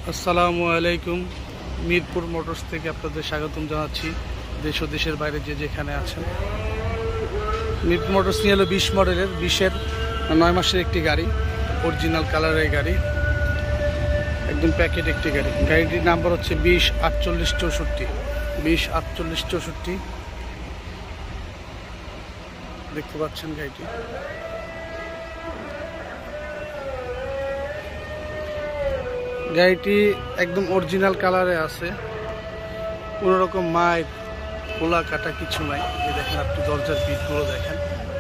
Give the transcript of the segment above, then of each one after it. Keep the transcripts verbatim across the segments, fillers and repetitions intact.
আসসালামু আলাইকুম। মিরপুর মোটরস থেকে আপনাদের স্বাগতম জানাচ্ছি, দেশ ও দেশের বাইরে যে যেখানে আছেন। মিরপুর মোটরস নিয়ে হলো বিশ মডেলের বিশের নয় মাসের একটি গাড়ি, অরিজিনাল কালারের গাড়ি, একদম প্যাকেট একটি গাড়ি। গাড়িটির নাম্বার হচ্ছে বিশ আটচল্লিশ চৌষট্টি বিশ আটচল্লিশ চৌষট্টি দেখতে পাচ্ছেন গাড়িটি। গাড়িটি একদম অরিজিনাল কালারে আছে, কোনো রকম মাইর খোলা কাটা কিছু নাই। এই দেখেন, আপনি দরজার পিঠগুলো দেখেন।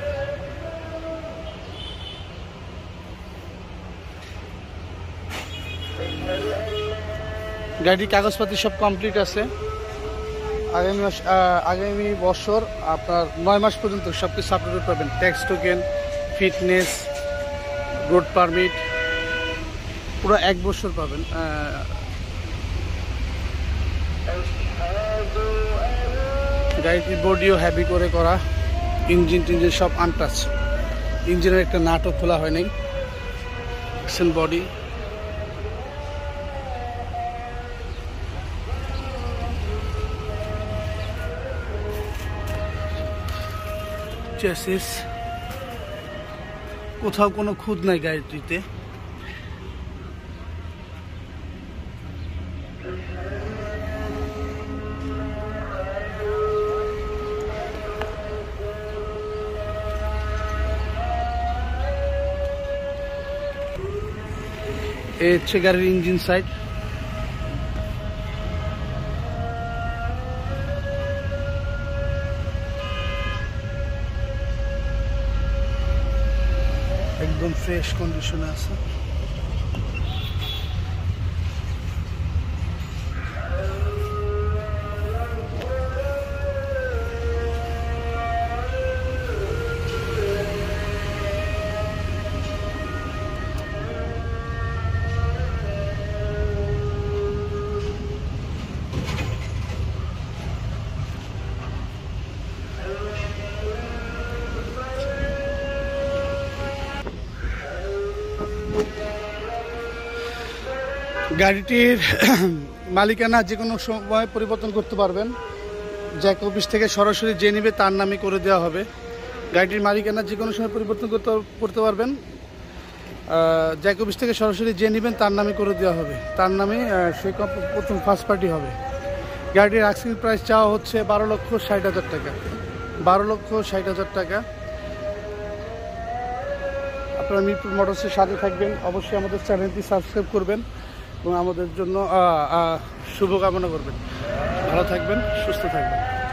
গাড়ির কাগজপাতি সব কমপ্লিট আছে। আগামী মাস আগামী বছর আপনার নয় মাস পর্যন্ত সব কিছু আপডেট পাবেন। Tax token, fitness, road permit, পুরো এক বছর পাবেন। গাড়িটির বডিও হ্যাভি করে করা, ইঞ্জিন টিঞ্জিন সব আনটাচ, ইঞ্জিনের একটা নাটও খোলা হয় নাই। বডি চেসিস, কোথাও কোনো খুঁত নাই গাড়িটিতে। এই হচ্ছে গাড়ির ইঞ্জিন সাইড। একদম ফ্রেশ কন্ডিশনে আছে। গাড়িটির মালিকানা যে কোনো সময় পরিবর্তন করতে পারবেন। জ্যাক অফিস থেকে সরাসরি যে নেবে তার নামে করে দেওয়া হবে। গাড়িটির মালিকানা যে কোনো সময় পরিবর্তন করতে করতে পারবেন। জ্যাক অফিস থেকে সরাসরি যে নেবেন তার নামে করে দেওয়া হবে, তার নামে সে প্রথম ফার্স্ট পার্টি হবে। গাড়িটির আস্কিং প্রাইস চাওয়া হচ্ছে বারো লক্ষ ষাট হাজার টাকা বারো লক্ষ ষাট হাজার টাকা। আপনারা মিরপুর মোটরসের সাথে থাকবেন, অবশ্যই আমাদের চ্যানেলটি সাবস্ক্রাইব করবেন এবং আমাদের জন্য শুভকামনা করবেন। ভালো থাকবেন, সুস্থ থাকবেন।